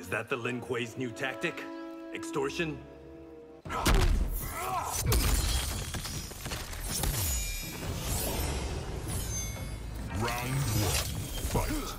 Is that the Lin Kuei's new tactic? Extortion? Round one, fight.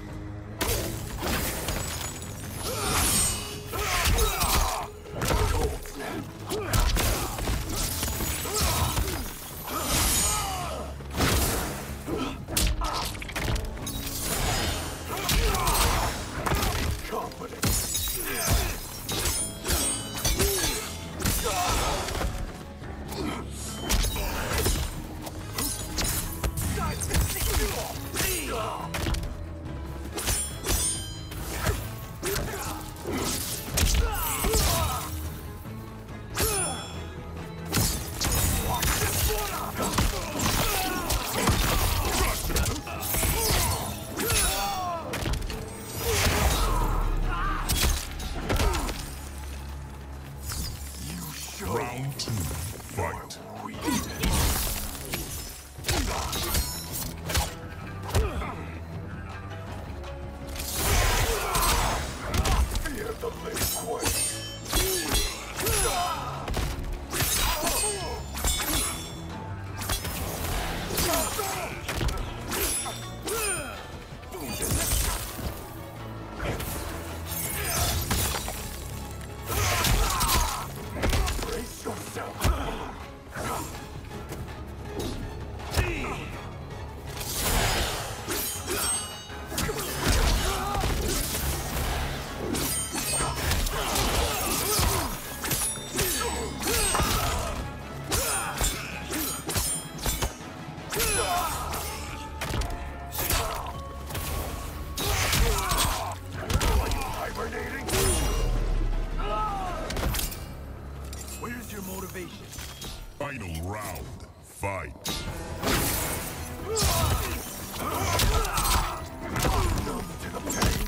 Round two, fight. Fear the Lin Kuei. Where's your motivation? Final round, fight. Numb to the pain.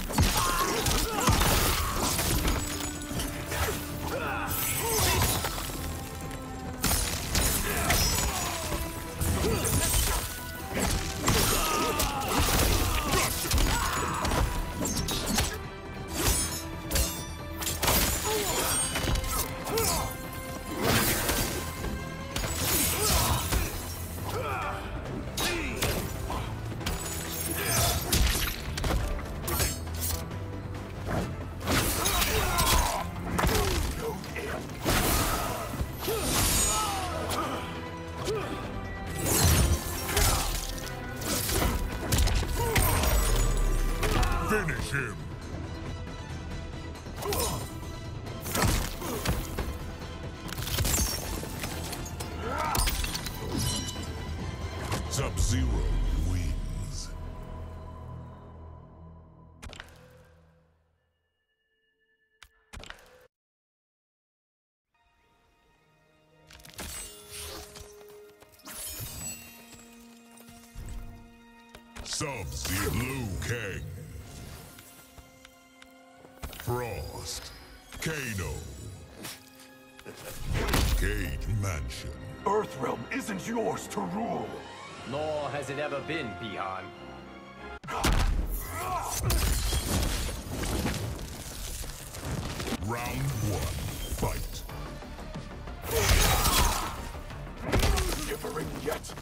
Finish him! Sub-Zero wins. Sub-Zero Liu Kang. Frost, Kano, Cage Mansion. Earthrealm isn't yours to rule. Nor has it ever been, Bi-Han. Round one, fight. Shivering yet?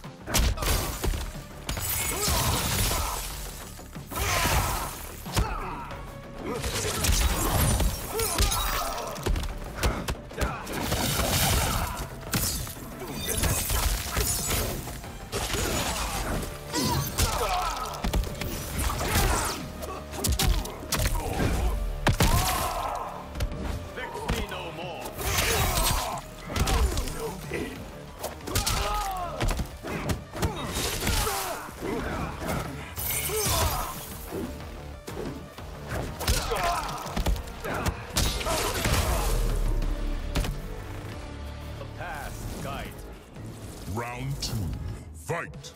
Round two, fight!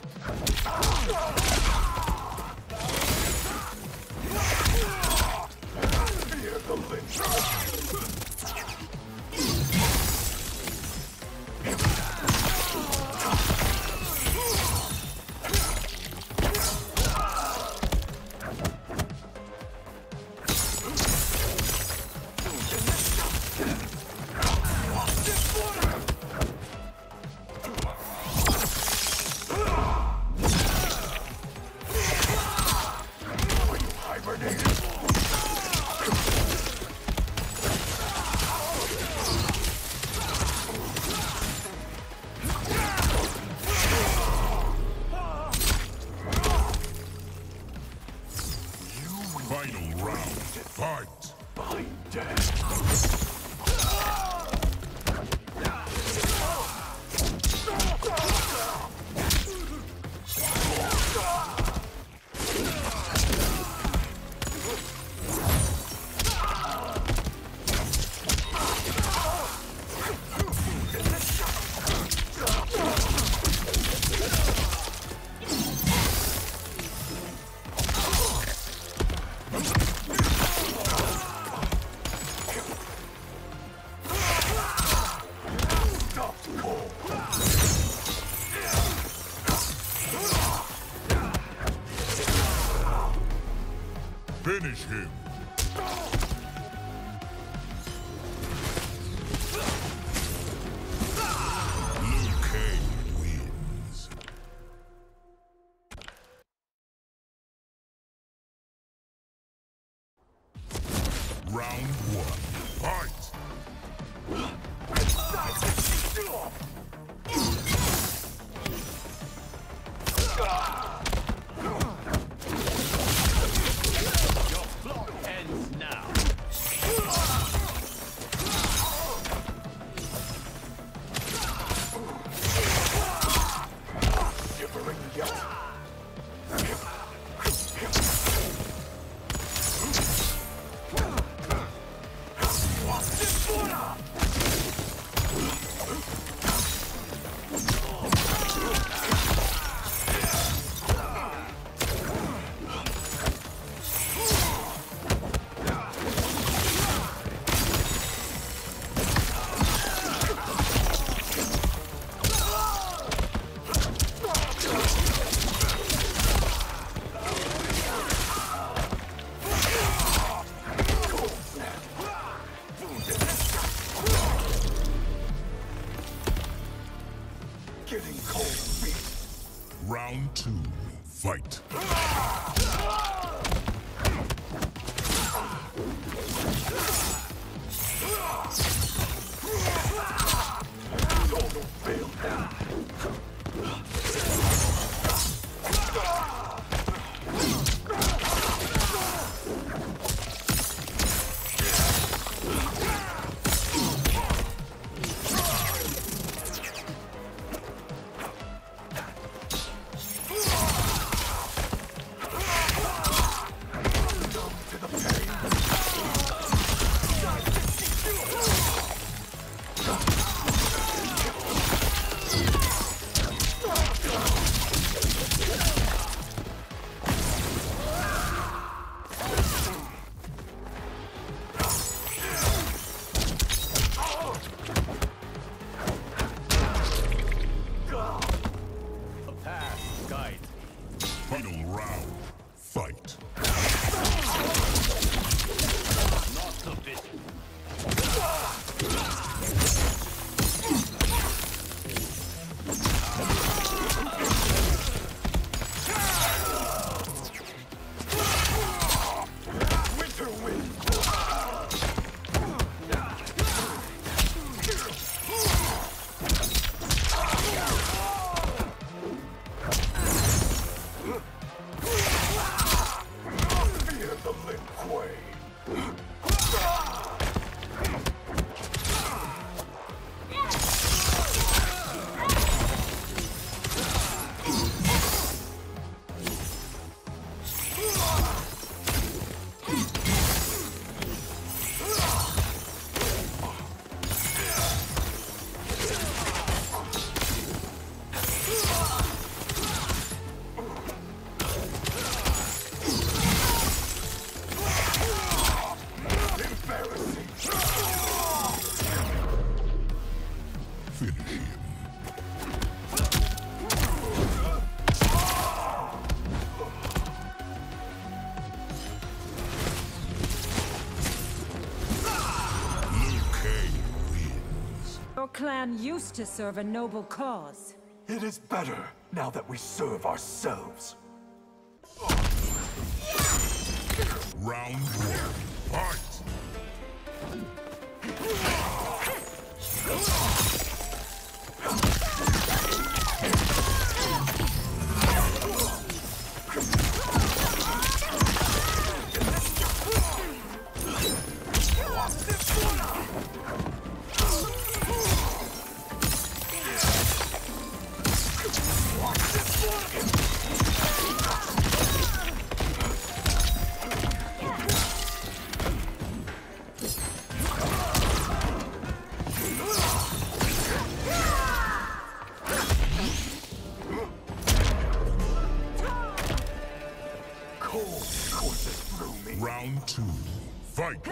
Fear the Lynch. Fight! By death. Finish him! Liu Kang wins. Round one, fight! Ends now. Shivering yet. Getting cold feet. Round two, fight! Don't fail now. The path guides me. Final round, fight! Not so busy. Winter wind. Fear the Lin Kuei. Embarrassing. Finish him. Liu Kang wins. Your clan used to serve a noble cause. It is better now that we serve ourselves. Round one, fight! 2, fight!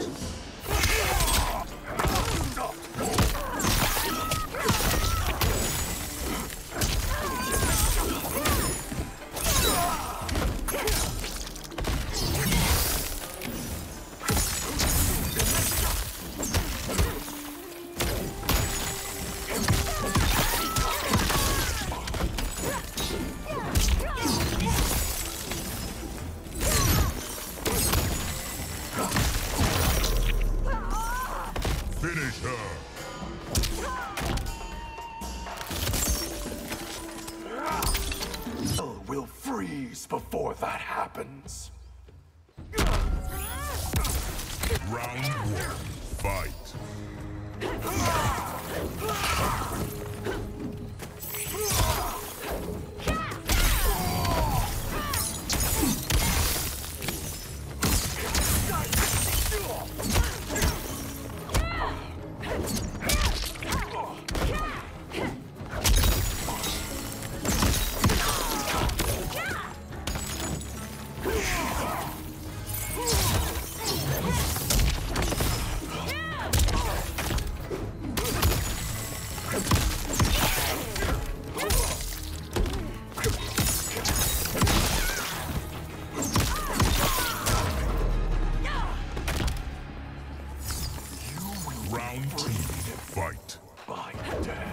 Finish her! Hell will freeze before that happens. Round 1, fight! Round 2, fight! By death.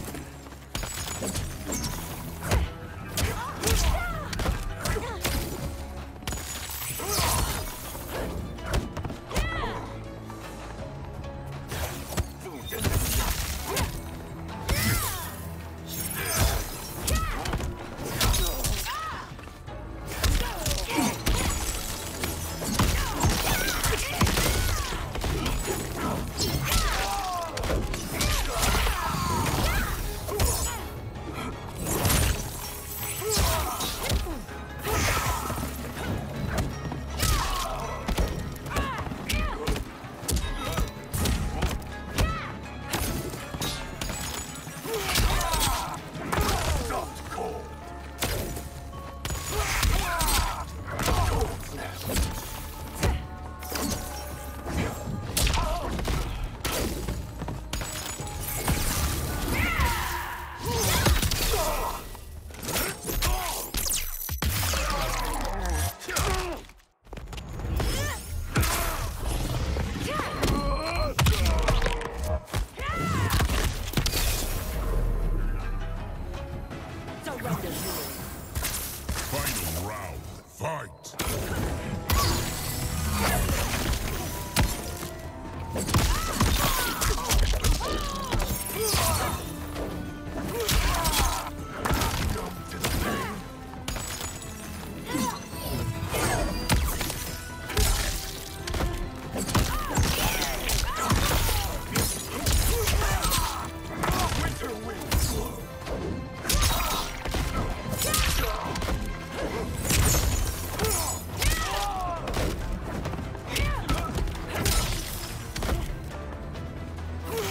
Final round, fight!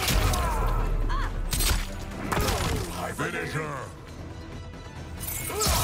Finish her!